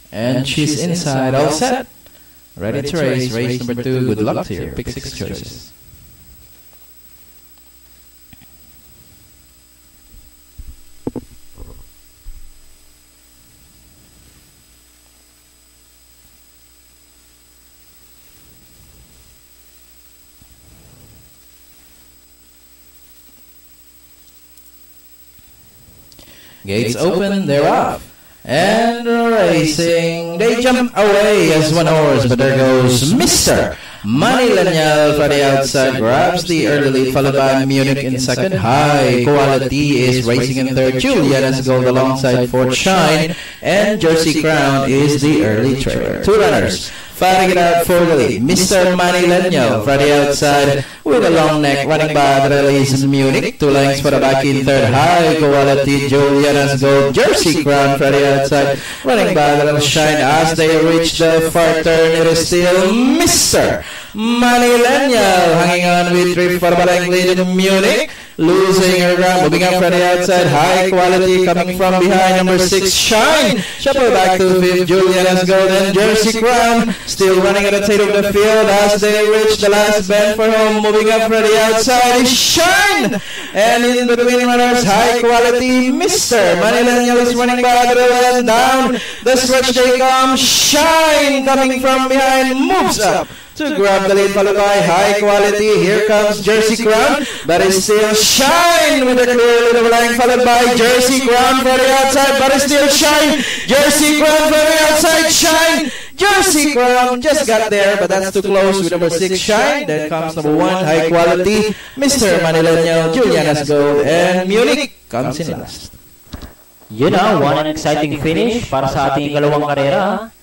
And she's inside, all set. Ready to race. Race number 2. Good luck to you. Pick 6 choices. Gates open, they're off. And racing. They jump away as one horse, but there goes Mr. Money Lanyal for the outside. Grabs the early lead, followed by Munich in second. High Quality is racing in third. Juliana's Gold alongside fourth. Shine. And Jersey Crown is the early trailer. 2 runners fighting it out for the lead. Mr. Money Lanyal for the outside with a long neck. Running by the release Munich. 2 lengths for the back in third. High Quality. Juliana's Gold. Jersey Crown for the outside. Running by the little Shine as they reach the far turn. It is still Mr. Money Lanyal hanging on with 3 for the back lead in Munich. Losing her ground, moving up from the outside. High Quality coming from behind. Number 6, Shine. Shuffle back to 5th. Juliana's Gold and Jersey Crown still running at the tail of the field as they reach the last bend for home. Moving up from the outside is Shine. And in between runners, High Quality. Mr. Money Lanyal is running by the left down the stretch. They come. Shine coming from behind moves up to grab the lead, followed by High Quality. Here comes Jersey Crown, but it's still Shine with a clear lead of line, followed by Jersey Crown for the outside, but it's still Shine. Jersey Crown for the outside. Shine. Jersey Crown just got there, but that's too close with number 6, Shine. Then comes number 1, High Quality. Mr. Money Lanyal, Juliana's Gold, and Munich comes in last. Yun na, one an exciting finish para sa ating ikalawang karera.